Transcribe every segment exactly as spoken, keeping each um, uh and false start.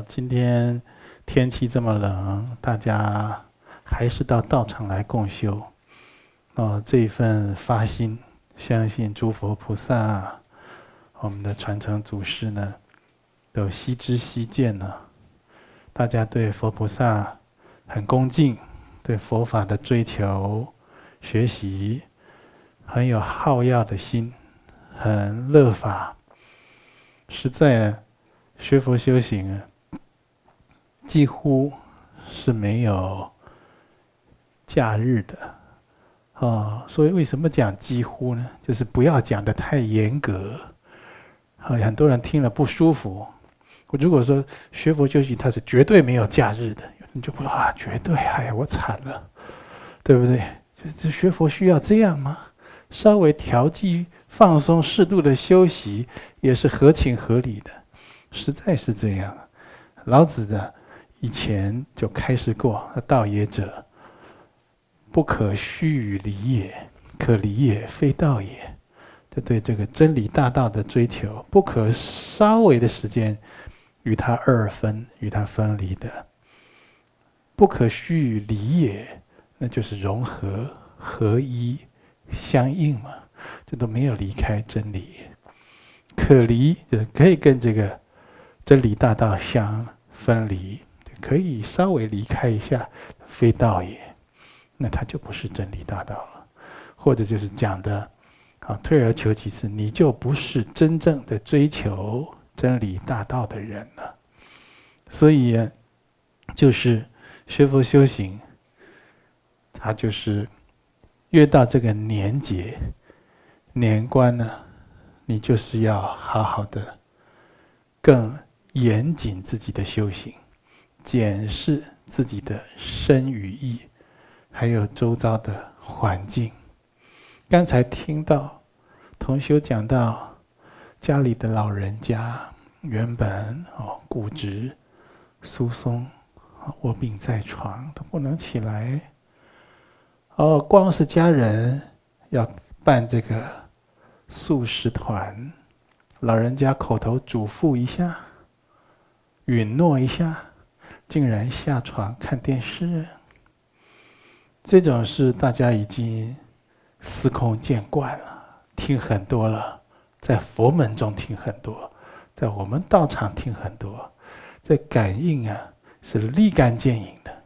今天天气这么冷，大家还是到道场来共修。哦，这一份发心，相信诸佛菩萨，我们的传承祖师呢，都悉知悉见呢。大家对佛菩萨很恭敬，对佛法的追求、学习很有好乐的心，很乐法。实在学佛修行啊，几乎是没有假日的。哦，所以为什么讲几乎呢？就是不要讲得太严格。啊，很多人听了不舒服。我如果说学佛修行，它是绝对没有假日的，你就不说啊，绝对，哎呀，我惨了，对不对？这学佛需要这样吗？稍微调剂、放松、适度的休息，也是合情合理的。实在是这样。老子的以前就开示过：道也者，不可虚与离也，可离也，非道也。这对这个真理大道的追求，不可稍微的时间与它二分，与它分离的。不可虚与离也，那就是融合、合一、相应嘛，这都没有离开真理。可离就是可以跟这个真理大道相分离，可以稍微离开一下，非道也，那它就不是真理大道了。或者就是讲的，啊，退而求其次，你就不是真正的追求真理大道的人了。所以，就是学佛修行，它就是越到这个年节、年关呢，你就是要好好的、更严谨自己的修行，检视自己的身语意，还有周遭的环境。刚才听到同修讲到家里的老人家原本哦骨质疏松，卧病在床都不能起来。哦，光是家人要办这个素食团，老人家口头嘱咐一下，允诺一下，竟然下床看电视。这种事大家已经司空见惯了，听很多了，在佛门中听很多，在我们道场听很多，这感应啊是立竿见影的。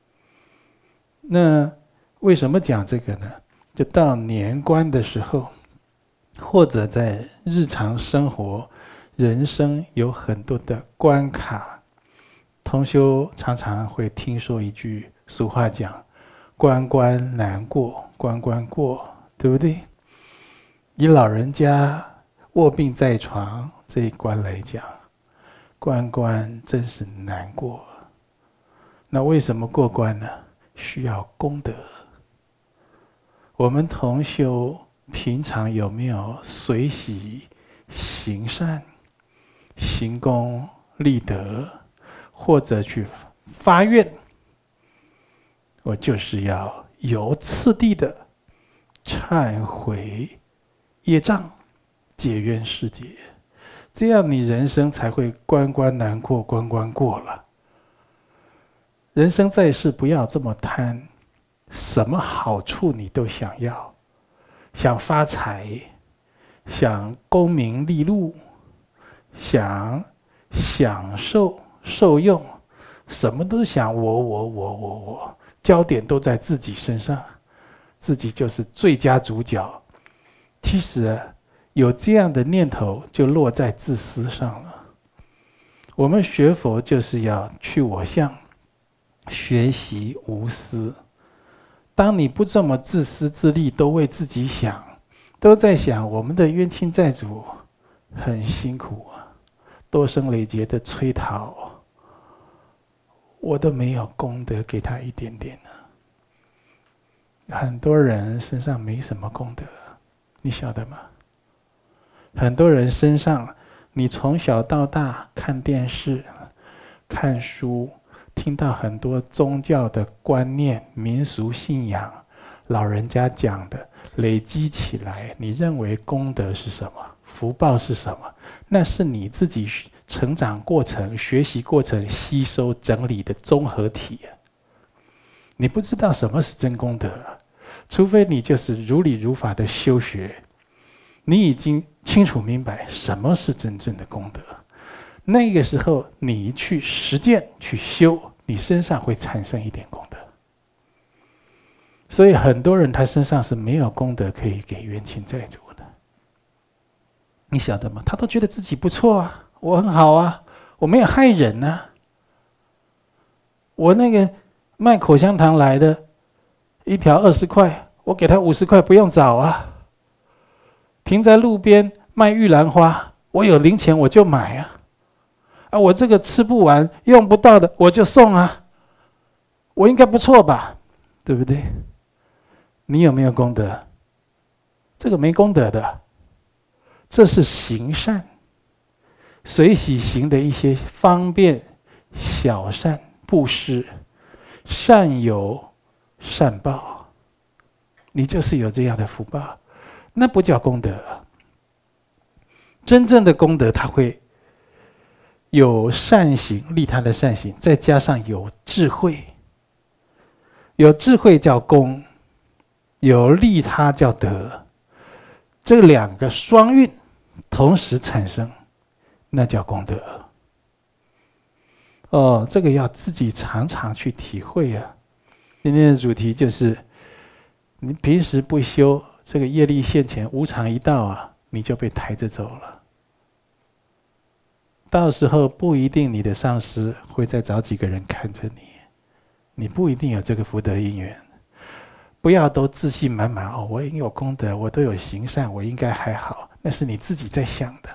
那为什么讲这个呢？就到年关的时候，或者在日常生活、人生有很多的关卡，同修常常会听说一句俗话讲：关关难过，关关过，对不对？以老人家卧病在床这一关来讲，关关真是难过。那为什么过关呢？需要功德。我们同修平常有没有随喜行善、行功立德，或者去发愿？我就是要有次第的忏悔业障，解冤释结，这样你人生才会关关难过，关关过了。人生在世不要这么贪，什么好处你都想要，想发财，想功名利禄，想享受受用，什么都想我我我我我，焦点都在自己身上，自己就是最佳主角。其实有这样的念头，就落在自私上了。我们学佛就是要去我相，学习无私。当你不这么自私自利，都为自己想，都在想我们的冤亲债主很辛苦啊，多生累劫的催讨，我都没有功德给他一点点呢。很多人身上没什么功德，你晓得吗？很多人身上，你从小到大看电视、看书，听到很多宗教的观念、民俗信仰，老人家讲的，累积起来，你认为功德是什么？福报是什么？那是你自己成长过程、学习过程、吸收整理的综合体啊。你不知道什么是真功德啊，除非你就是如理如法的修学，你已经清楚明白什么是真正的功德。那个时候，你去实践、去修，你身上会产生一点功德。所以很多人他身上是没有功德可以给冤亲债主的，你晓得吗？他都觉得自己不错啊，我很好啊，我没有害人啊。我那个卖口香糖来的，一条二十块，我给他五十块不用找啊。停在路边卖玉兰花，我有零钱我就买啊。啊，我这个吃不完、用不到的我就送啊。我应该不错吧？对不对？你有没有功德？这个没功德的，这是行善，随喜行的一些方便小善布施，善有善报，你就是有这样的福报，那不叫功德。真正的功德，它会有善行，利他的善行，再加上有智慧，有智慧叫功，有利他叫德，这两个双运同时产生，那叫功德。哦，这个要自己常常去体会啊。今天的主题就是，你平时不修，这个业力现前，无常一到啊，你就被抬着走了。到时候不一定你的上师会再找几个人看着你，你不一定有这个福德因缘。不要都自信满满哦，我已经有功德，我都有行善，我应该还好，那是你自己在想的。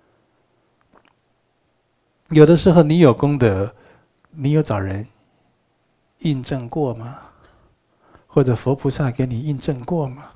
有的时候你有功德，你有找人印证过吗？或者佛菩萨给你印证过吗？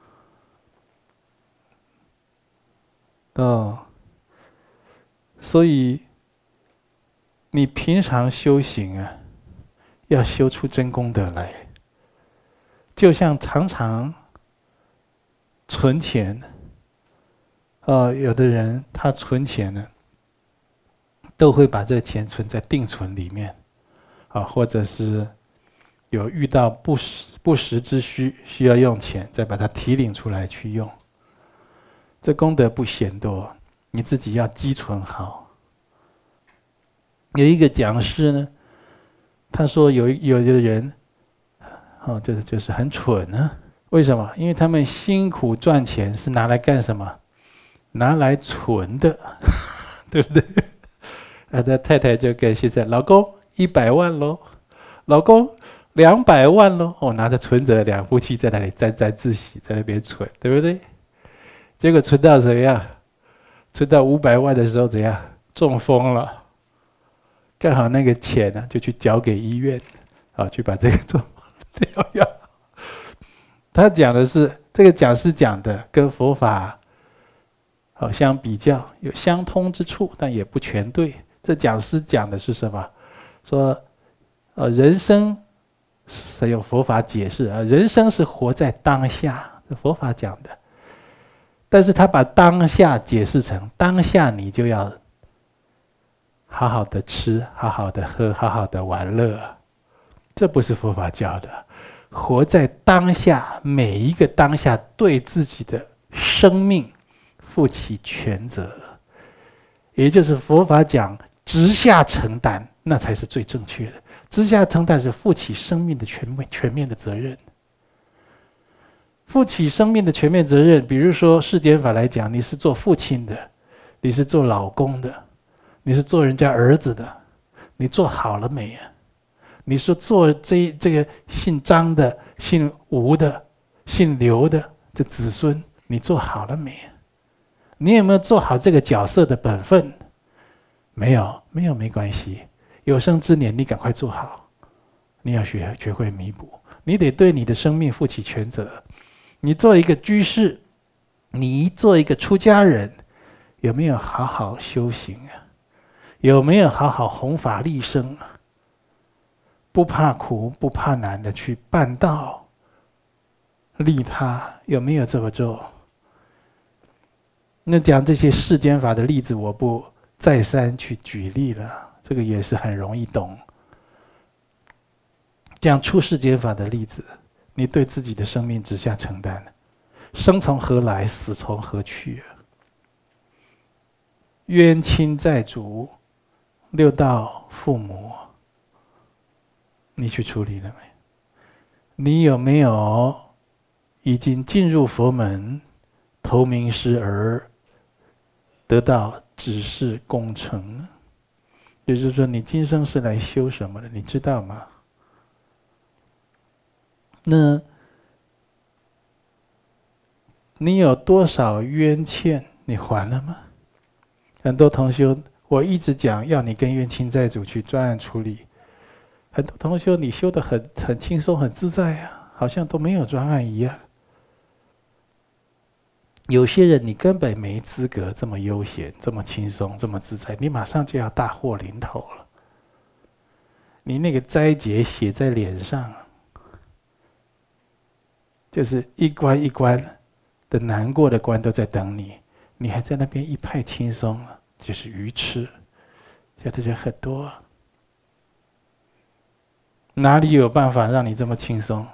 哦，所以你平常修行啊，要修出真功德来。就像常常存钱，呃，有的人他存钱呢，都会把这钱存在定存里面，啊，或者是有遇到不时不时之需需要用钱，再把它提领出来去用。这功德不嫌多，你自己要积存好。有一个讲师呢，他说有有的人。哦，就是就是很蠢啊！为什么？因为他们辛苦赚钱是拿来干什么？拿来存的，对不对？啊，他太太就跟先生：“老公一百万喽，老公两百万喽。”哦，拿着存折，两夫妻在那里沾沾自喜，在那边存，对不对？结果存到怎么样？存到五百万的时候怎样？中风了，刚好那个钱呢，就去交给医院，啊，去把这个中。疗养，他讲的是这个讲师讲的跟佛法好相比较有相通之处，但也不全对。这讲师讲的是什么？说，呃，人生是用佛法解释啊，人生是活在当下，是佛法讲的。但是他把当下解释成当下，你就要好好的吃，好好的喝，好好的玩乐。这不是佛法教的，活在当下，每一个当下对自己的生命负起全责，也就是佛法讲直下承担，那才是最正确的。直下承担是负起生命的全面全面的责任，负起生命的全面责任。比如说世间法来讲，你是做父亲的，你是做老公的，你是做人家儿子的，你做好了没啊？你说做这这个姓张的、姓吴的、姓刘的这子孙，你做好了没？你有没有做好这个角色的本分？没有，没有没关系。有生之年，你赶快做好。你要学学会弥补，你得对你的生命负起全责。你做一个居士，你做一个出家人，有没有好好修行啊？有没有好好弘法利生啊？不怕苦不怕难的去办道利他，有没有这么做？那讲这些世间法的例子我不再三去举例了，这个也是很容易懂。讲出世间法的例子，你对自己的生命直下承担，生从何来，死从何去啊？冤亲债主、六道父母，你去处理了没？你有没有已经进入佛门，投名师而得到指示功成呢？也就是说，你今生是来修什么的？你知道吗？那你有多少冤欠，你还了吗？很多同修，我一直讲要你跟冤亲债主去专案处理。很多同修，你修得很很轻松、很自在啊，好像都没有专案一样。有些人你根本没资格这么悠闲、这么轻松、这么自在，你马上就要大祸临头了。你那个灾劫写在脸上，就是一关一关的难过的关都在等你，你还在那边一派轻松，就是愚痴。这样的人很多，哪里有办法让你这么轻松？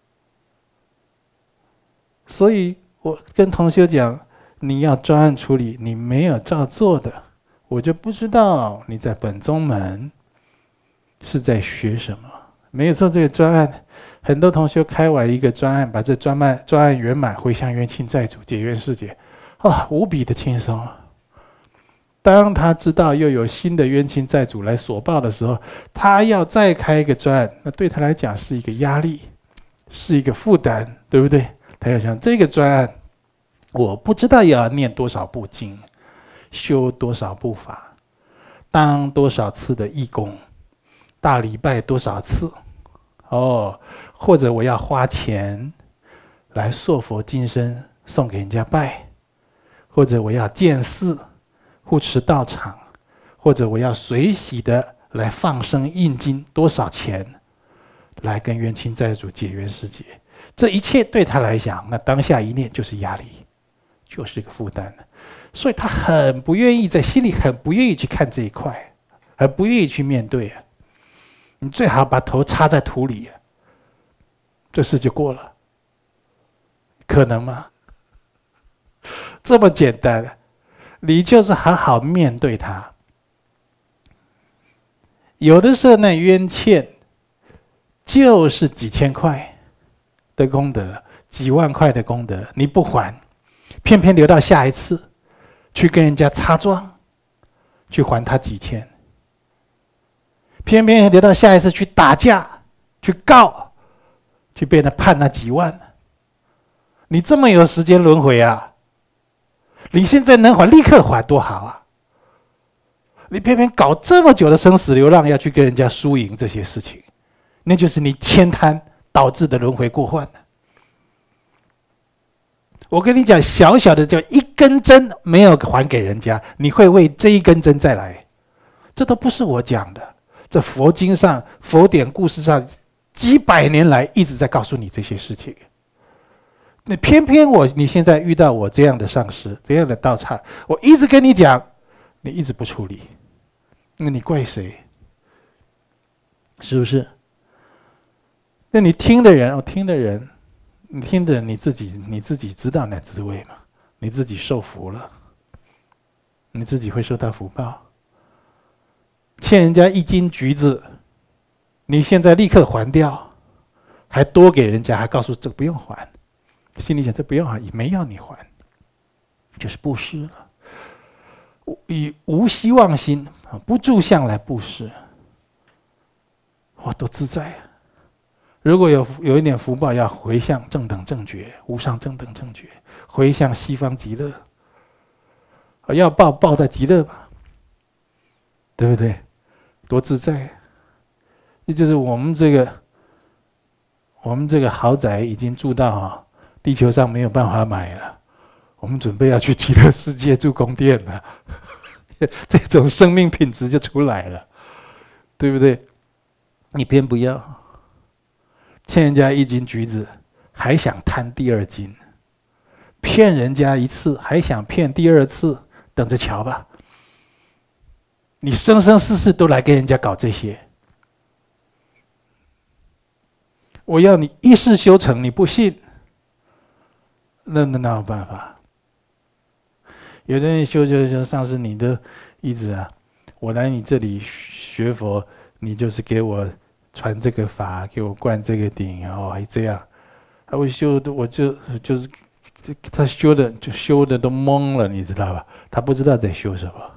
所以我跟同学讲，你要专案处理，你没有照做的，我就不知道你在本宗门是在学什么。没有做这个专案，很多同学开完一个专案，把这专案专案圆满，回向冤亲债主，解冤释结，啊，无比的轻松。当他知道又有新的冤亲债主来索报的时候，他要再开一个专案，那对他来讲是一个压力，是一个负担，对不对？他要想这个专案，我不知道要念多少部经，修多少部法，当多少次的义工，大礼拜多少次，哦，或者我要花钱来塑佛金身送给人家拜，或者我要建寺护持道场，或者我要随喜的来放生印经，多少钱来跟冤亲债主解冤释结？这一切对他来讲，那当下一念就是压力，就是一个负担，所以他很不愿意，在心里很不愿意去看这一块，很不愿意去面对啊。你最好把头插在土里，这事就过了。可能吗？这么简单，你就是好好面对它。有的时候那冤欠就是几千块的功德，几万块的功德，你不还，偏偏留到下一次去跟人家擦庄，去还他几千。偏偏留到下一次去打架，去告，去被人判那几万。你这么有时间轮回啊？你现在能还，立刻还多好啊！你偏偏搞这么久的生死流浪，要去跟人家输赢这些事情，那就是你悭贪导致的轮回过患。我跟你讲，小小的叫一根针没有还给人家，你会为这一根针再来，这都不是我讲的。这佛经上、佛典故事上，几百年来一直在告诉你这些事情。那偏偏我，你现在遇到我这样的上师、这样的道场，我一直跟你讲，你一直不处理，那你怪谁？是不是？那你听的人，我听的人，你听的人，你自己你自己知道那滋味嘛？你自己受福了，你自己会受到福报。欠人家一斤橘子，你现在立刻还掉，还多给人家，还告诉这个不用还，心里想这不用还，也没要你还，就是布施了。以无希望心不住相来布施，哇，多自在啊！如果有有一点福报，要回向正等正觉、无上正等正觉，回向西方极乐，要报报在极乐吧，对不对？多自在！也就是我们这个，我们这个豪宅已经住到啊，地球上没有办法买了，我们准备要去极乐世界住宫殿了，这种生命品质就出来了，对不对？你偏不要，欠人家一斤橘子，还想贪第二斤，骗人家一次，还想骗第二次，等着瞧吧。 你生生世世都来跟人家搞这些。我要你一世修成，你不信，那那哪有办法？有的人修就就上师，你的意思啊，我来你这里学佛，你就是给我传这个法，给我灌这个顶，哦，还这样，他会修的，我就就是他修的就修的都懵了，你知道吧？他不知道在修什么。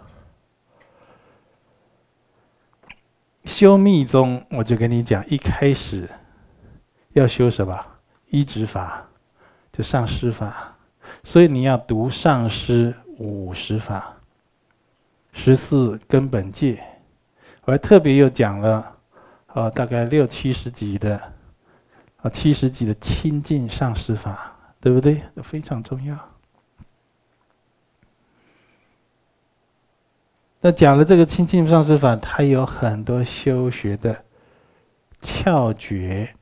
修密宗，我就跟你讲，一开始要修什么？依止法，就上师法。所以你要读上师五十法、十四根本戒。我还特别又讲了，呃，大概六七十集的，啊，七十集的亲近上师法，对不对？非常重要。那讲了这个亲近上师法，它有很多修学的窍诀，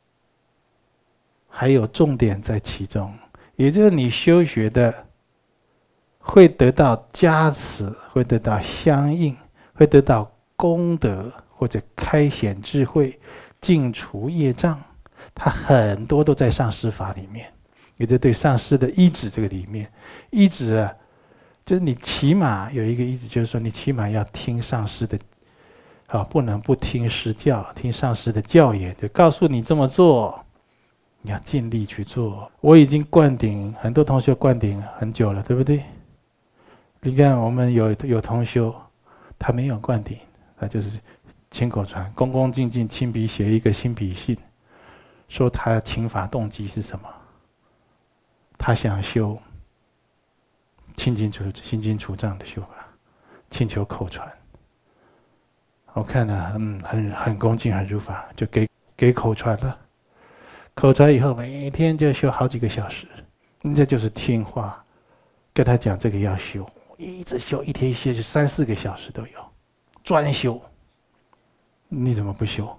还有重点在其中。也就是你修学的会得到加持，会得到相应，会得到功德，或者开显智慧、净除业障，它很多都在上师法里面，也就对上师的依止这个里面。依止啊，就是你起码有一个依止，就是说你起码要听上师的，啊，不能不听师教，听上师的教言，就告诉你这么做。你要尽力去做。我已经灌顶，很多同学灌顶很久了，对不对？你看，我们有有同修，他没有灌顶，他就是亲口传，恭恭敬敬亲笔写一个亲笔信，说他请法动机是什么？他想修清净除心经除障的修法，请求口传。我看了，嗯，很很恭敬，很如法，就给给口传了。口传以后，每天就修好几个小时，这就是听话。跟他讲这个要修，一直修，一天修就三四个小时都有，专修。你怎么不修？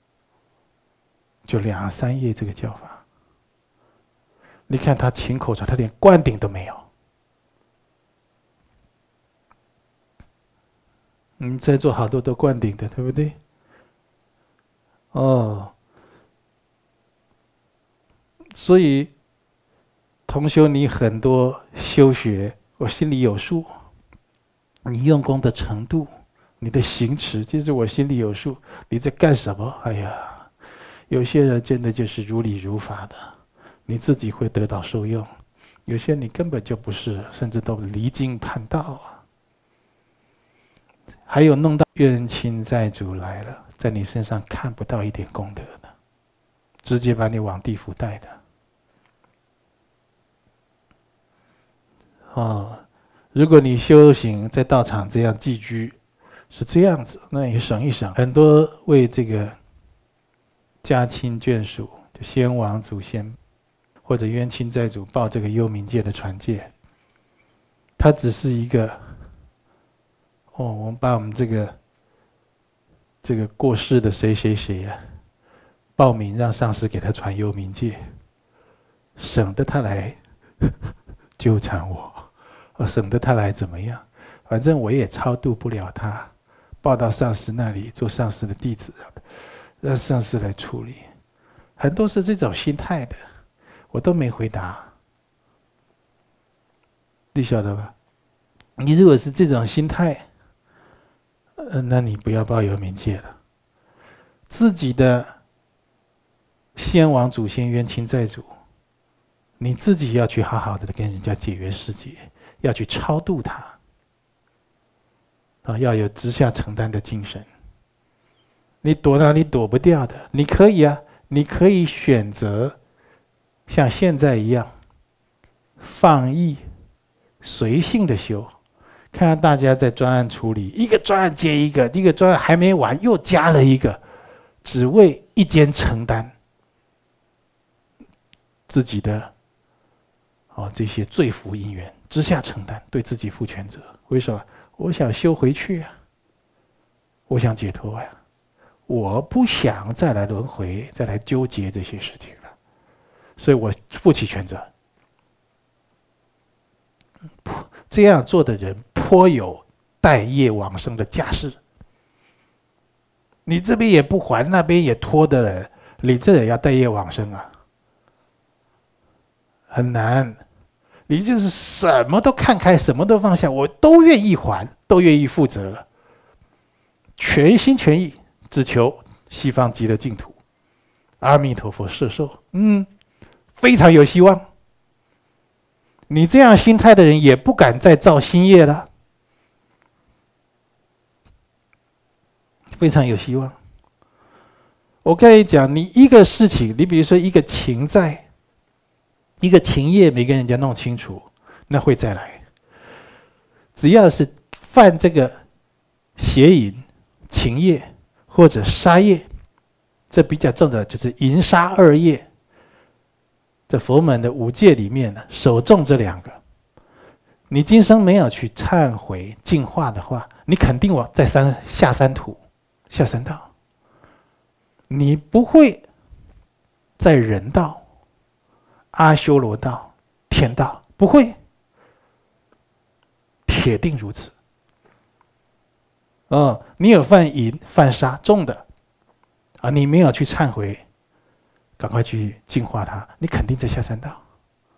就两三页这个教法。你看他请口传，他连灌顶都没有。嗯，在座好多都灌顶的，对不对？哦。所以，同修，你很多修学，我心里有数。你用功的程度，你的行持，其实我心里有数。你在干什么？哎呀，有些人真的就是如理如法的，你自己会得到受用；有些你根本就不是，甚至都离经叛道啊。还有弄到冤亲债主来了，在你身上看不到一点功德的，直接把你往地府带的。哦，如果你修行在道场这样寄居，是这样子，那也省一省。很多为这个家亲眷属，就先王祖先或者冤亲债主报这个幽冥界的传戒，它只是一个，哦，我们把我们这个这个过世的谁谁谁啊，报名让上师给他传幽冥界，省得他来纠缠我。省得他来怎么样？反正我也超度不了他，报到上师那里做上师的弟子，让上师来处理。很多是这种心态的，我都没回答。你晓得吧？你如果是这种心态，呃，那你不要报幽冥界了。自己的先王祖先冤亲债主，你自己要去好好的跟人家结缘世界。要去超度他，啊，要有直下承担的精神。你躲哪里躲不掉的？你可以啊，你可以选择像现在一样放逸、随性的修。看看大家在专案处理，一个专案接一个，一个专案还没完又加了一个，只为一间承担自己的哦这些罪福因缘。之下承担，对自己负全责。为什么？我想修回去啊，我想解脱呀，我不想再来轮回，再来纠结这些事情了，所以我负起全责。这样做的人颇有带业往生的架势。你这边也不还，那边也拖的人，你这也要带业往生啊，很难。你就是什么都看开，什么都放下，我都愿意还，都愿意负责了，全心全意只求西方极乐净土，阿弥陀佛摄受，嗯，非常有希望。你这样心态的人也不敢再造新业了，非常有希望。我跟你讲，你一个事情，你比如说一个情债。一个情业没跟人家弄清楚，那会再来。只要是犯这个邪淫、情业或者杀业，这比较重的就是淫杀二业。在佛门的五戒里面呢，首重这两个。你今生没有去忏悔净化的话，你肯定往在三下三途、下三道。你不会在人道。阿修罗道、天道不会，铁定如此。嗯，你有犯淫、犯杀重的，啊，你没有去忏悔，赶快去净化它，你肯定在下三道。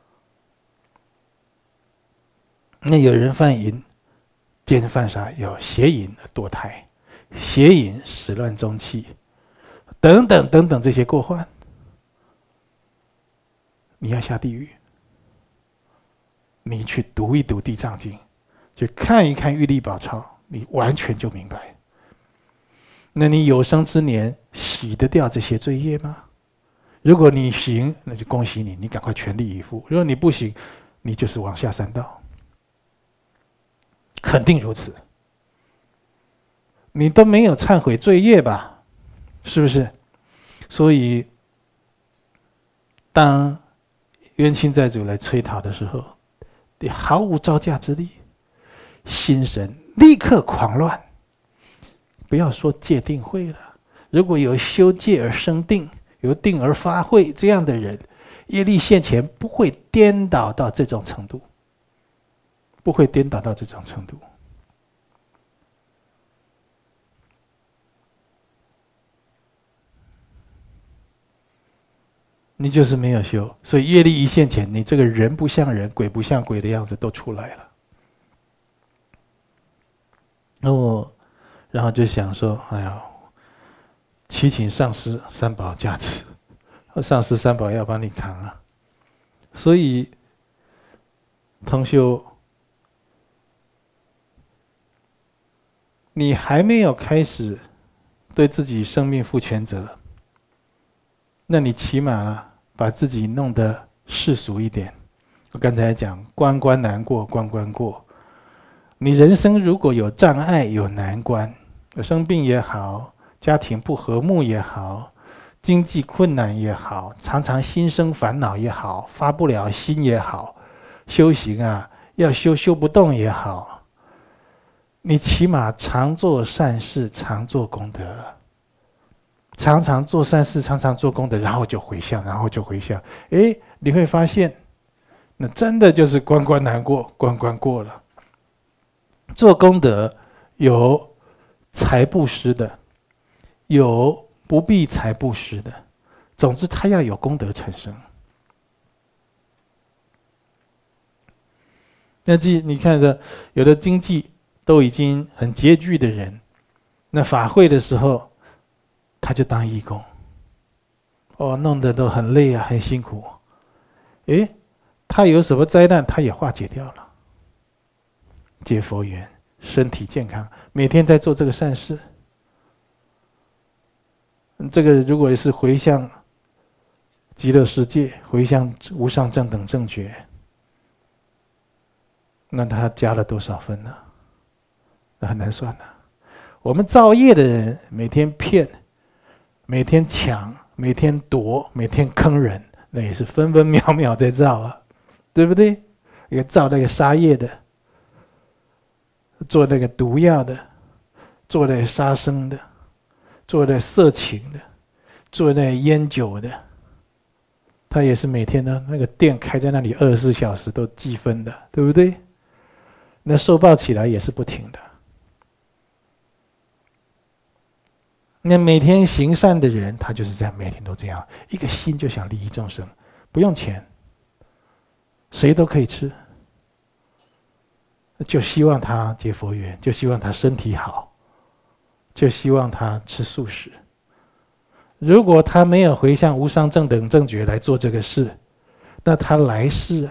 那有人犯淫、奸犯杀，有邪淫堕胎、邪淫始乱终弃，等等等等这些过患。你要下地狱，你去读一读《地藏经》，去看一看《玉历宝钞》，你完全就明白。那你有生之年洗得掉这些罪业吗？如果你行，那就恭喜你，你赶快全力以赴；如果你不行，你就是往下三道，肯定如此。你都没有忏悔罪业吧？是不是？所以，当冤亲债主来催讨的时候，你毫无招架之力，心神立刻狂乱。不要说戒定慧了，如果有修戒而生定，由定而发慧这样的人，业力现前不会颠倒到这种程度，不会颠倒到这种程度。你就是没有修，所以业力一现前，你这个人不像人，鬼不像鬼的样子都出来了。哦，然后就想说，哎呀，祈请上师三宝加持，上师三宝要帮你扛啊。所以，同修，你还没有开始对自己生命负全责，那你起码啊。把自己弄得世俗一点。我刚才讲，关关难过关关过。你人生如果有障碍、有难关，有生病也好，家庭不和睦也好，经济困难也好，常常心生烦恼也好，发不了心也好，修行啊要修修不动也好，你起码常做善事，常做功德。常常做善事，常常做功德，然后就回向，然后就回向。哎，你会发现，那真的就是关关难过关关过了。做功德有财布施的，有不必财布施的，总之他要有功德产生。那即你看的，有的经济都已经很拮据的人，那法会的时候。他就当义工，哦，弄得都很累啊，很辛苦。诶，他有什么灾难，他也化解掉了，结佛缘，身体健康，每天在做这个善事。这个如果是回向极乐世界，回向无上正等正觉，那他加了多少分呢？那很难算的。我们造业的人，每天骗。每天抢，每天夺，每天坑人，那也是分分秒秒在造啊，对不对？一个造那个杀业的，做那个毒药的，做那个杀生的，做那色情的，做那烟酒的，他也是每天呢那个店开在那里二十四小时都计分的，对不对？那受报起来也是不停的。 那每天行善的人，他就是这样，每天都这样，一个心就想利益众生，不用钱，谁都可以吃，就希望他结佛缘，就希望他身体好，就希望他吃素食。如果他没有回向无上正等正觉来做这个事，那他来世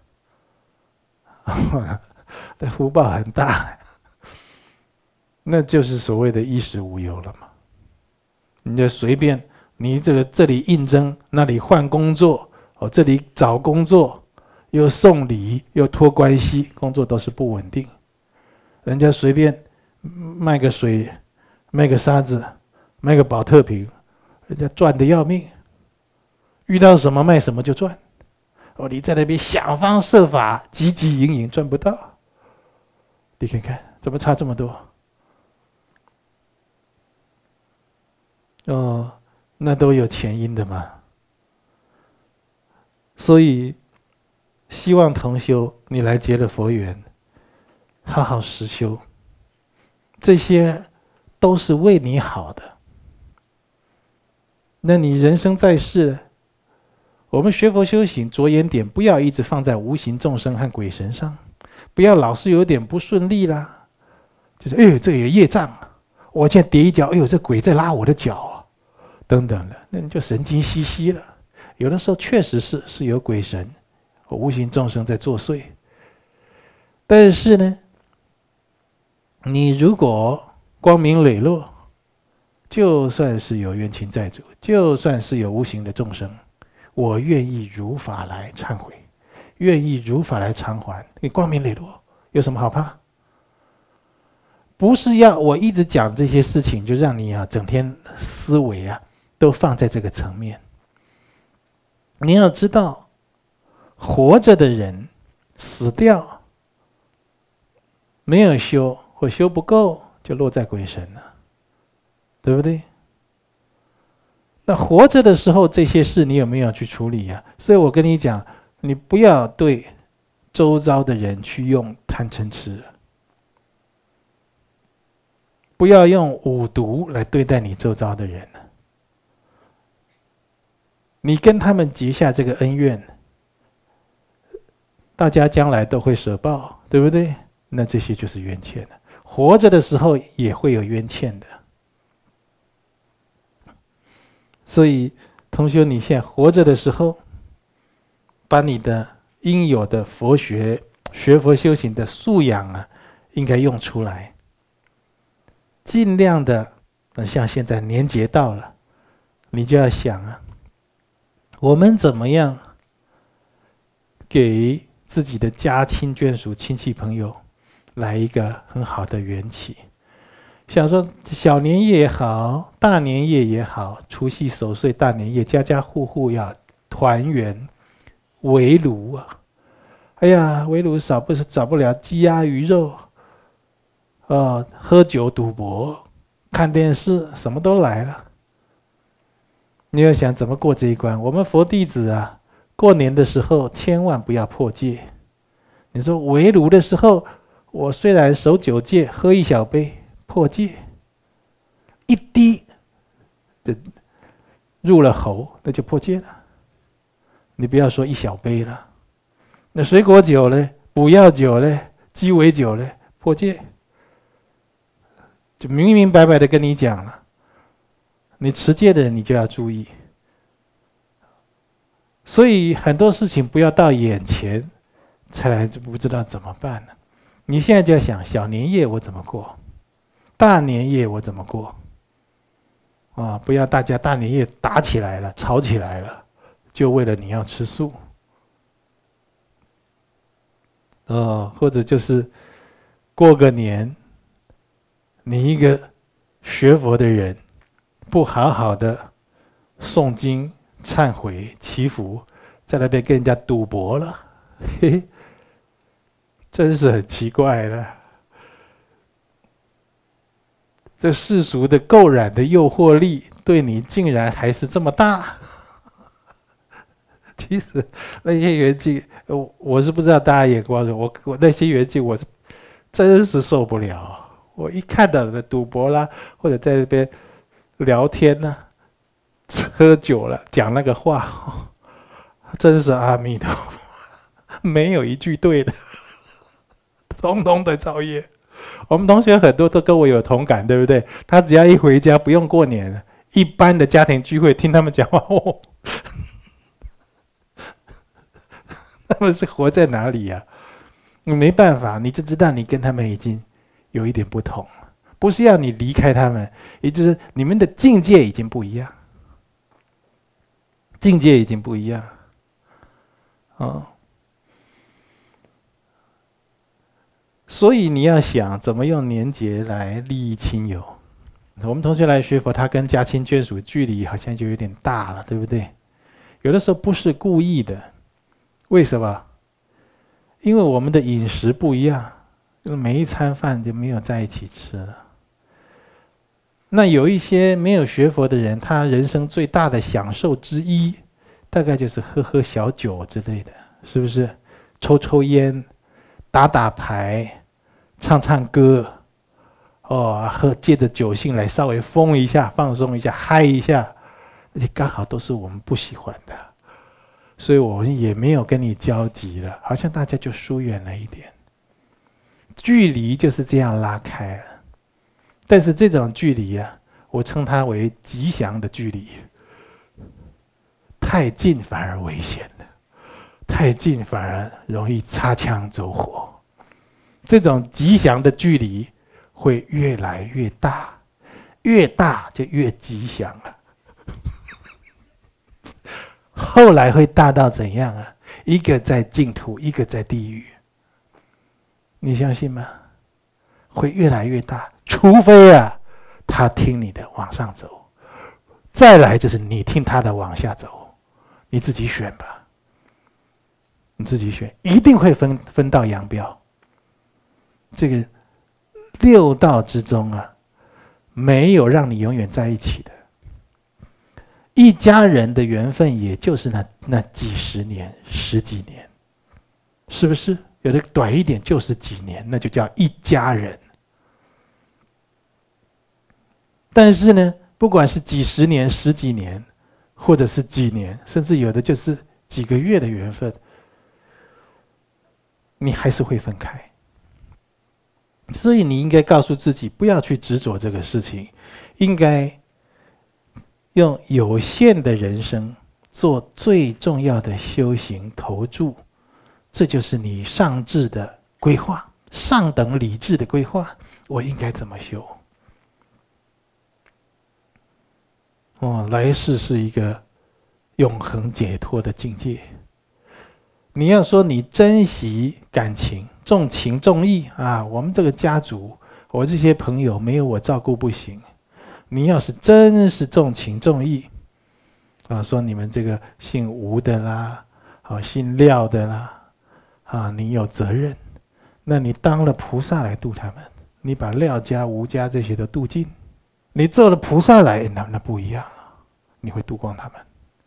啊，的福报很大，那就是所谓的衣食无忧了嘛。你就随便，你这个这里应征，那里换工作，哦，这里找工作，又送礼，又托关系，工作都是不稳定。人家随便卖个水，卖个沙子，卖个保特瓶，人家赚得要命。遇到什么卖什么就赚。哦，你在那边想方设法，汲汲营营，赚不到。你看看，怎么差这么多？哦，那都有前因的嘛。所以，希望同修你来结了佛缘，好好实修，这些都是为你好的。那你人生在世，我们学佛修行着眼点不要一直放在无形众生和鬼神上，不要老是有点不顺利啦，就是哎呦这有业障，我现在跌一跤，哎呦这鬼在拉我的脚啊，等等的，那你就神经兮兮了。有的时候确实是是有鬼神或无形众生在作祟，但是呢，你如果光明磊落，就算是有冤亲债主，就算是有无形的众生，我愿意如法来忏悔，愿意如法来偿还，你光明磊落，有什么好怕？不是要我一直讲这些事情，就让你啊整天思维啊都放在这个层面。你要知道，活着的人死掉，没有修或修不够，就落在鬼神了，对不对？那活着的时候，这些事你有没有去处理呀？所以我跟你讲，你不要对周遭的人去用贪嗔痴，不要用五毒来对待你周遭的人。你跟他们结下这个恩怨，大家将来都会舍报，对不对？那这些就是冤欠了。活着的时候也会有冤欠的。所以同学，你现在活着的时候，把你的应有的佛学、学佛修行的素养啊，应该用出来。尽量的，像现在年节到了，你就要想啊，我们怎么样给自己的家亲眷属、亲戚朋友来一个很好的缘起？想说小年夜也好，大年夜也好，除夕守岁、大年夜，家家户户要团圆围炉啊！哎呀，围炉少不是少不了鸡鸭鱼肉，呃，喝酒赌博、看电视，什么都来了。你要想怎么过这一关？我们佛弟子啊，过年的时候千万不要破戒。你说围炉的时候，我虽然守九戒，喝一小杯。破戒，一滴的入了喉，那就破戒了。你不要说一小杯了，那水果酒呢？补药酒呢？鸡尾酒呢？破戒，就明明白白的跟你讲了。你持戒的人，你就要注意。所以很多事情不要到眼前才来不知道怎么办呢？你现在就要想，小年夜我怎么过？大年夜我怎么过？啊，不要大家大年夜打起来了、吵起来了，就为了你要吃素。哦，或者就是过个年，你一个学佛的人，不好好的诵经、忏悔、祈福，在那边跟人家赌博了，嘿嘿，真是很奇怪了。这世俗的垢染的诱惑力对你竟然还是这么大。其实那些缘起，我我是不知道大家眼光的，我我那些缘起我是真是受不了。我一看到的赌博啦，或者在那边聊天呢、啊，喝酒了，讲那个话，真是阿弥陀佛，没有一句对的，通通的造业。我们同学很多都跟我有同感，对不对？他只要一回家，不用过年，一般的家庭聚会，听他们讲话，哦，他们是活在哪里呀、啊？你没办法，你就知道你跟他们已经有一点不同，不是要你离开他们，也就是你们的境界已经不一样，境界已经不一样，哦。所以你要想怎么用年节来利益亲友。我们同学来学佛，他跟家亲眷属距离好像就有点大了，对不对？有的时候不是故意的，为什么？因为我们的饮食不一样，每一餐饭就没有在一起吃了。那有一些没有学佛的人，他人生最大的享受之一，大概就是喝喝小酒之类的，是不是？抽抽烟，打打牌，唱唱歌，哦，喝借着酒兴来稍微疯一下、放松一下、嗨一下，而且刚好都是我们不喜欢的。所以我们也没有跟你交集了，好像大家就疏远了一点，距离就是这样拉开了。但是这种距离啊，我称它为吉祥的距离。太近反而危险了，太近反而容易擦枪走火。这种吉祥的距离会越来越大，越大就越吉祥了。后来会大到怎样啊？一个在净土，一个在地狱。你相信吗？会越来越大，除非啊，他听你的往上走，再来就是你听他的往下走，你自己选吧。你自己选，一定会分分道扬镳。这个六道之中啊，没有让你永远在一起的。一家人的缘分，也就是那那几十年、十几年，是不是？有的短一点就是几年，那就叫一家人。但是呢，不管是几十年、十几年，或者是几年，甚至有的就是几个月的缘分，你还是会分开。所以你应该告诉自己，不要去执着这个事情，应该用有限的人生做最重要的修行投注，这就是你上智的规划，上等理智的规划。我应该怎么修？哦，来世是一个永恒解脱的境界。你要说你珍惜感情，重情重义啊，我们这个家族，我这些朋友没有我照顾不行。你要是真是重情重义，啊，说你们这个姓吴的啦，啊，姓廖的啦，啊，你有责任，那你当了菩萨来度他们，你把廖家、吴家这些都度尽，你做了菩萨来，那那不一样啊，你会度光他们。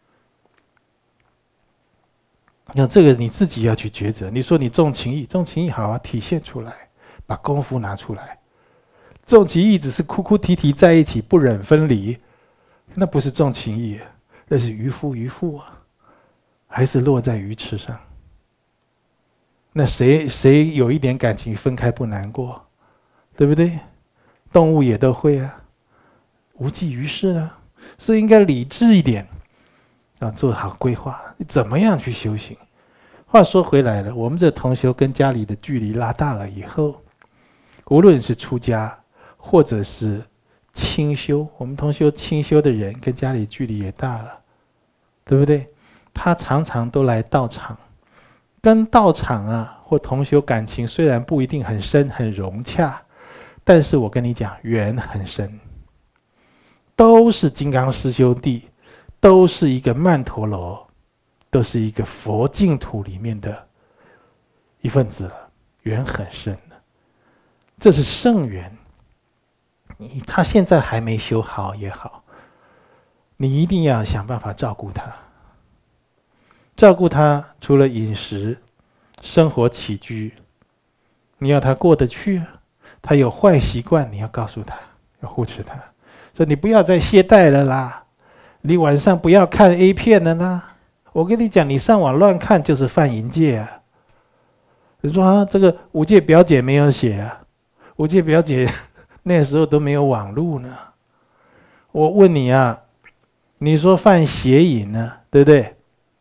那这个你自己要去抉择。你说你重情义，重情义好啊，体现出来，把功夫拿出来。重情义只是哭哭啼啼在一起，不忍分离，那不是重情义，那是渔夫渔妇啊，还是落在鱼池上。那谁谁有一点感情分开不难过，对不对？动物也都会啊，无济于事啊。所以应该理智一点啊，做好规划，怎么样去修行？话说回来了，我们这同修跟家里的距离拉大了以后，无论是出家或者是清修，我们同修清修的人跟家里距离也大了，对不对？他常常都来道场，跟道场啊或同修感情虽然不一定很深很融洽，但是我跟你讲，缘很深，都是金刚师兄弟，都是一个曼陀罗，都是一个佛净土里面的一份子了，缘很深的，这是圣缘。你他现在还没修好也好，你一定要想办法照顾他。照顾他，除了饮食、生活起居，你要他过得去啊。他有坏习惯，你要告诉他，要护持他。 说你不要再懈怠了啦，你晚上不要看 A 片了啦。我跟你讲，你上网乱看就是犯淫戒啊。你说啊，这个五戒表姐没有写啊，五戒表姐那时候都没有网路呢。我问你啊，你说犯邪淫呢，对不对？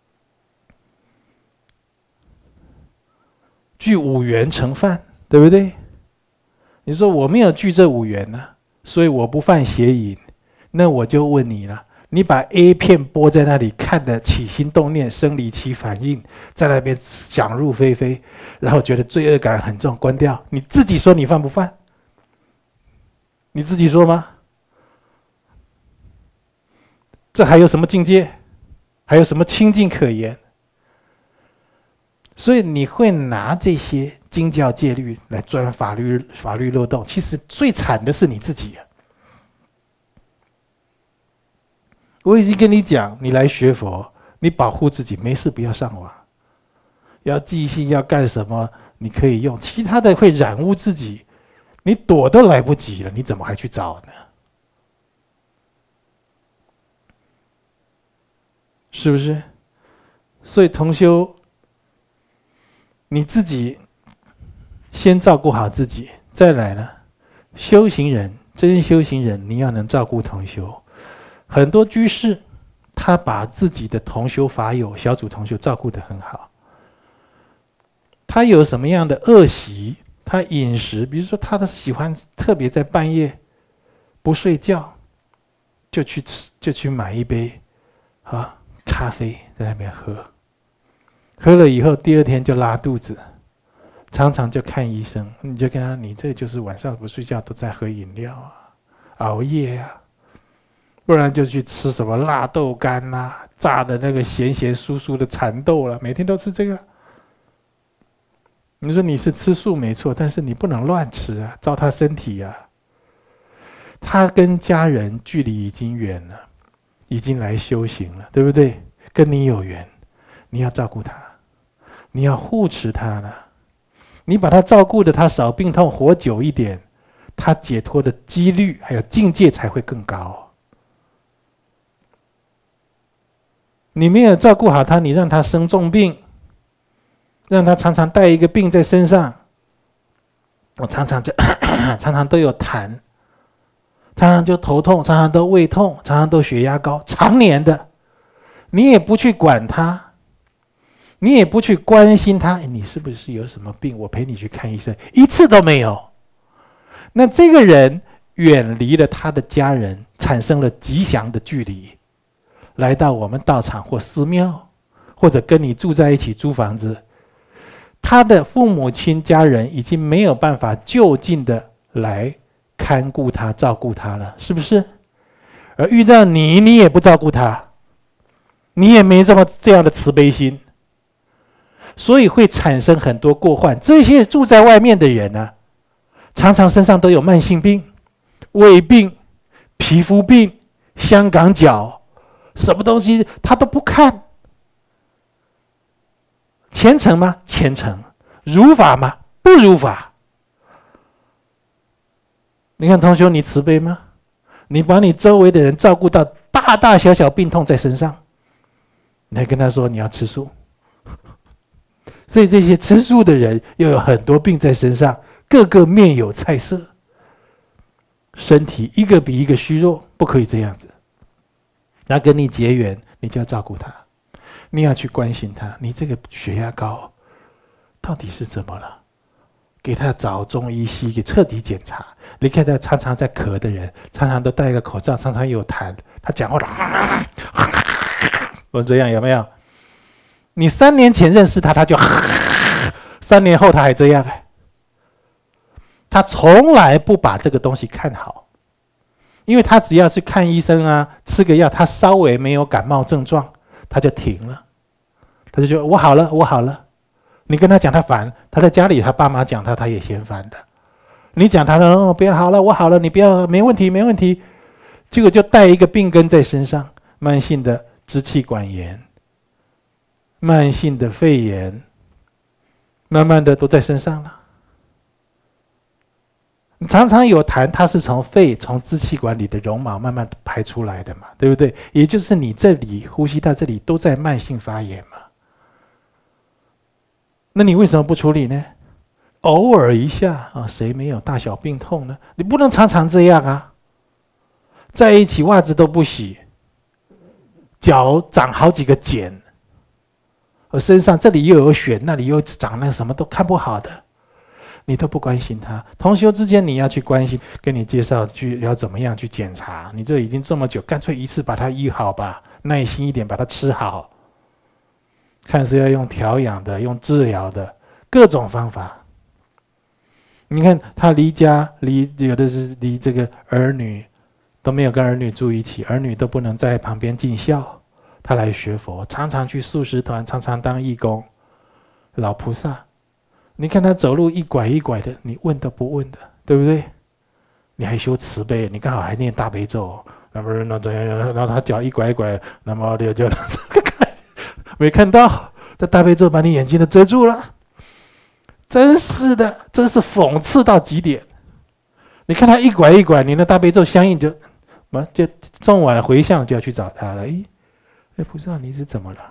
具五缘成犯，对不对？你说我没有具这五缘呢，所以我不犯邪淫。那我就问你了，你把 A 片播在那里看的起心动念、生理期反应，在那边想入非非，然后觉得罪恶感很重，关掉。你自己说你犯不犯？你自己说吗？这还有什么境界？还有什么清净可言？所以你会拿这些经教戒律来钻法律法律漏洞，其实最惨的是你自己啊！我已经跟你讲，你来学佛，你保护自己，没事不要上网，要记性要干什么，你可以用，其他的会染污自己，你躲都来不及了，你怎么还去找呢？是不是？所以同修，你自己先照顾好自己，再来呢，修行人，真修行人，你要能照顾同修。很多居士，他把自己的同修法友、小组同修照顾得很好。他有什么样的恶习？他饮食，比如说他的喜欢特别在半夜不睡觉，就去吃，就去买一杯啊咖啡在那边喝，喝了以后第二天就拉肚子，常常就看医生。你就跟他，你这就是晚上不睡觉都在喝饮料啊，熬夜啊。不然就去吃什么辣豆干啦、啊、炸的那个咸咸酥酥的蚕豆啦，每天都吃这个。你说你是吃素没错，但是你不能乱吃啊，糟蹋身体啊。他跟家人距离已经远了，已经来修行了，对不对？跟你有缘，你要照顾他，你要护持他了。你把他照顾的他少病痛，活久一点，他解脱的几率还有境界才会更高。你没有照顾好他，你让他生重病，让他常常带一个病在身上，我常常就常常都有痰，常常就头痛，常常都胃痛，常常都血压高，常年的，你也不去管他，你也不去关心他，你是不是有什么病？我陪你去看医生，一次都没有。那这个人远离了他的家人，产生了吉祥的距离。来到我们道场或寺庙，或者跟你住在一起租房子，他的父母亲家人已经没有办法就近的来看顾他、照顾他了，是不是？而遇到你，你也不照顾他，你也没这么这样的慈悲心，所以会产生很多过患。这些住在外面的人呢、啊，常常身上都有慢性病、胃病、皮肤病、香港脚。什么东西他都不看，虔诚吗？虔诚。如法吗？不如法。你看同学，你慈悲吗？你把你周围的人照顾到大大小小病痛在身上，你还跟他说你要吃素，所以这些吃素的人又有很多病在身上，个个面有菜色，身体一个比一个虚弱，不可以这样子。那跟你结缘，你就要照顾他，你要去关心他。你这个血压高，到底是怎么了？给他找中医西医给彻底检查。你看他常常在咳的人，常常都戴个口罩，常常有痰，他讲话的哈哈哈，我这样有没有？你三年前认识他，他就哈，三年后他还这样，他从来不把这个东西看好。因为他只要去看医生啊，吃个药，他稍微没有感冒症状，他就停了，他就觉得我好了，我好了。你跟他讲他烦，他在家里他爸妈讲他，他也嫌烦的。你讲他说哦，不要好了，我好了，你不要，没问题，没问题。结果就带一个病根在身上，慢性的支气管炎，慢性的肺炎，慢慢的都在身上了。 你常常有痰，它是从肺、从支气管里的绒毛慢慢排出来的嘛，对不对？也就是你这里呼吸道这里都在慢性发炎嘛。那你为什么不处理呢？偶尔一下啊，谁没有大小病痛呢？你不能常常这样啊。在一起袜子都不洗，脚长好几个茧，而身上这里又有癣，那里又长那什么都看不好的。你都不关心他，同修之间你要去关心，跟你介绍去要怎么样去检查。你这已经这么久，干脆一次把它医好吧，耐心一点把它吃好。看是要用调养的，用治疗的，各种方法。你看他离家，离有的是离这个儿女都没有跟儿女住一起，儿女都不能在旁边尽孝，他来学佛，常常去素食团，常常当义工，老菩萨。你看他走路一拐一拐的，你问都不问的，对不对？你还修慈悲，你刚好还念大悲咒，那不是那怎样？然后他脚一拐一拐，那么就就没看到，这大悲咒把你眼睛都遮住了，真是的，真是讽刺到极点。你看他一拐一拐，你的大悲咒相应就，就中晚了回向就要去找他了。哎，哎，菩萨你是怎么了？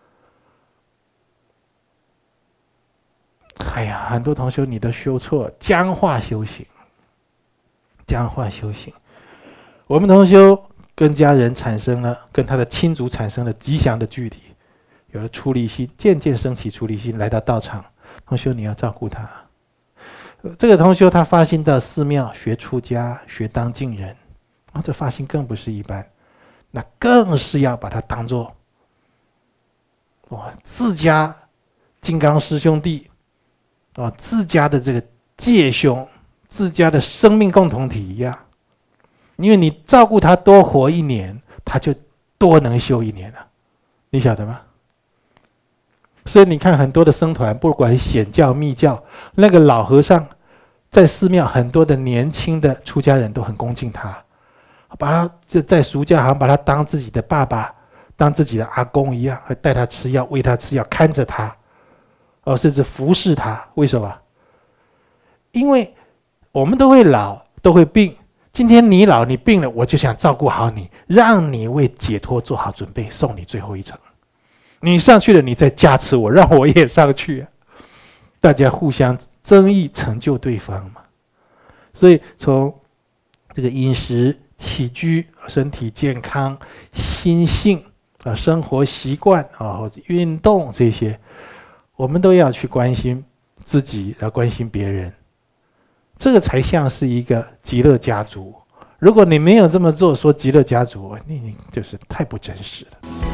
哎呀，很多同修你都修错，僵化修行，僵化修行。我们同修跟家人产生了，跟他的亲族产生了吉祥的距离，有了出离心，渐渐升起出离心，来到道场，同修你要照顾他。这个同修他发心到寺庙学出家，学当净人，啊，这发心更不是一般，那更是要把他当作哇自家金刚师兄弟。啊，自家的这个戒兄，自家的生命共同体一样，因为你照顾他多活一年，他就多能修一年了，你晓得吗？所以你看很多的僧团，不管显教密教，那个老和尚在寺庙，很多的年轻的出家人都很恭敬他，把他就在俗家好像把他当自己的爸爸，当自己的阿公一样，还带他吃药，喂他吃药，看着他。哦，甚至服侍他，为什么？因为我们都会老，都会病。今天你老，你病了，我就想照顾好你，让你为解脱做好准备，送你最后一程。你上去了，你再加持我，让我也上去啊！大家互相增益，成就对方嘛。所以从这个饮食、起居、身体健康、心性啊、生活习惯啊、或者运动这些。我们都要去关心自己，要关心别人，这个才像是一个极乐家族。如果你没有这么做，说极乐家族，你就是太不真实了。